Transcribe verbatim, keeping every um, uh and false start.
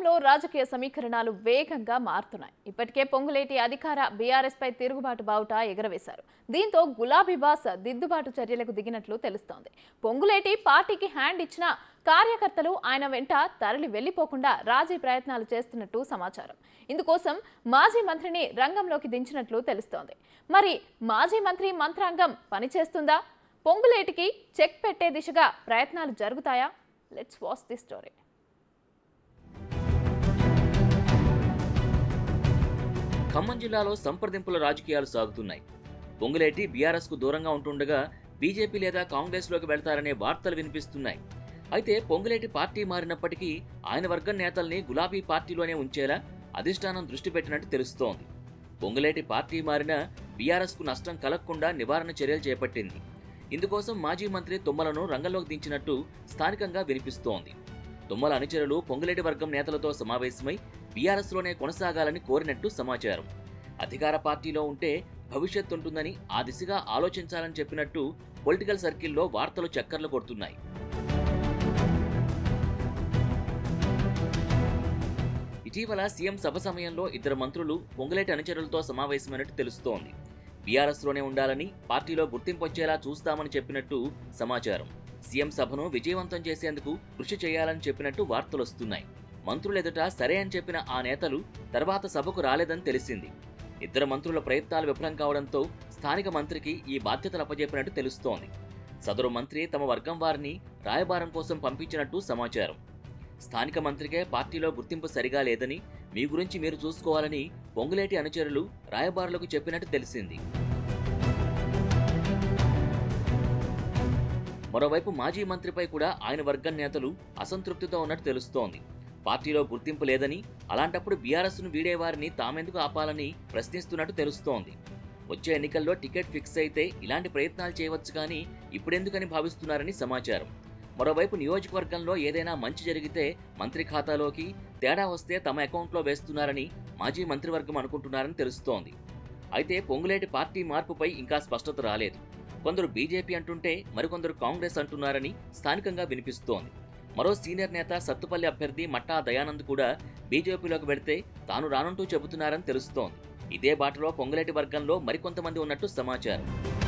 రంగంలో రాజకీయ సమీకరణాలు వేగంగా మారుతున్నాయి. ఇప్పటికే పొంగులేటి అధికార బీఆర్ఎస్ పై తిరుగుబాటు బావుట ఎగరవేశారు. దీంతో గులాబీ బాస్ దిద్దుబాటు చర్యలకు దిగినట్లు తెలుస్తోంది. పొంగులేటి పార్టీకి హ్యాండ్ ఇచ్చిన కార్యకర్తలు ఆయన వెంట తరలి వెళ్లిపోకుండా రాజీ ప్రయత్నాలు చేస్తున్నట్టు సమాచారం. ఇందుకోసం మాజీ మంత్రిని రంగంలోకి దించినట్లు తెలుస్తోంది. మరి మాజీ మంత్రి మంత్రాంగం పనిచేస్తుందా? పొంగులేటికి చెక్ పెట్టే దిశగా ప్రయత్నాలు జరుగుతాయా? Let's watch the story. Khammam జిల్లాలో సంప్రదింపుల రాజకీయాలు సాగుతున్నాయి. పొంగులేటి బీఆర్ఎస్ కు దూరంగా ఉంటుండగా బీజేపీ లేదా కాంగ్రెస్ లోకి వెళ్తారనే వార్తలు వినిపిస్తున్నాయి. అయితే పొంగులేటి పార్టీ మారినప్పటికీ ఆయన వర్గం నేతల్ని గులాబీ పార్టీలోనే ఉంచేలా అధిష్టానం దృష్టి పెట్టినట్టు తెలుస్తోంది. పొంగులేటి పార్టీ మారిన బీఆర్ఎస్ కు నష్టం కలగకుండా నివారణ చర్యలు చేపట్టింది. ఇందుకోసం మాజీ మంత్రి తుమ్మలను రంగంలోకి దించినట్టు స్థానికంగా వినిపిస్తోంది. తుమ్మల అనుచరులు పొంగులేటి వర్గం నేతలతో సమావేశమై బీఆర్ఎస్ లోనే కొనసాగాలని కోరినట్టు సమాచారం. అధికార పార్టీలో ఉంటే భవిష్యత్తు ఉంటుందని ఆ దిశగా ఆలోచించాలని చెప్పినట్టు పొలిటికల్ సర్కిల్లో వార్తలు చక్కర్లు కొడుతున్నాయి. ఇటీవల సీఎం సభ సమయంలో ఇద్దరు మంత్రులు పొంగులేటి అనుచరులతో సమావేశమైనట్టు తెలుస్తోంది. బీఆర్ఎస్ లోనే ఉండాలని, పార్టీలో గుర్తింపు వచ్చేలా చూస్తామని చెప్పినట్టు సమాచారం. సీఎం సభను విజయవంతం చేసేందుకు కృషి చేయాలని చెప్పినట్టు వార్తలొస్తున్నాయి. మంత్రులు ఎదుట సరే అని చెప్పిన ఆ నేతలు తర్వాత సభకు రాలేదని తెలిసింది. ఇద్దరు మంత్రుల ప్రయత్నాలు విఫలం కావడంతో స్థానిక మంత్రికి ఈ బాధ్యతలు అప్పజెప్పినట్టు తెలుస్తోంది. సదరు మంత్రి తమ వర్గం వారిని రాయబారం కోసం పంపించినట్టు సమాచారం. స్థానిక మంత్రికే పార్టీలో గుర్తింపు సరిగా లేదని, మీ గురించి మీరు చూసుకోవాలని పొంగులేటి అనుచరులు రాయబారులకు చెప్పినట్టు తెలిసింది. మరోవైపు మాజీ మంత్రిపై కూడా ఆయన వర్గం నేతలు అసంతృప్తితో ఉన్నట్టు తెలుస్తోంది. పార్టీలో గుర్తింపు లేదని, అలాంటప్పుడు బీఆర్ఎస్ను వీడే వారిని తామెందుకు ఆపాలని ప్రశ్నిస్తున్నట్టు తెలుస్తోంది. వచ్చే ఎన్నికల్లో టికెట్ ఫిక్స్ అయితే ఇలాంటి ప్రయత్నాలు చేయవచ్చు కానీ ఇప్పుడెందుకని భావిస్తున్నారని సమాచారం. మరోవైపు నియోజకవర్గంలో ఏదైనా మంచి జరిగితే మంత్రి ఖాతాలోకి, తేడా వస్తే తమ అకౌంట్లో వేస్తున్నారని మాజీ మంత్రివర్గం అనుకుంటున్నారని తెలుస్తోంది. అయితే పొంగులేటి పార్టీ మార్పుపై ఇంకా స్పష్టత రాలేదు. కొందరు బీజేపీ అంటుంటే మరికొందరు కాంగ్రెస్ అంటున్నారని స్థానికంగా వినిపిస్తోంది. మరో సీనియర్ నేత సత్తుపల్లి అభ్యర్థి మట్టా దయానంద్ కూడా బీజేపీలోకి వెళితే తాను రానంటూ చెబుతున్నారని తెలుస్తోంది. ఇదే బాటలో పొంగులేటి వర్గంలో మరికొంతమంది ఉన్నట్టు సమాచారం.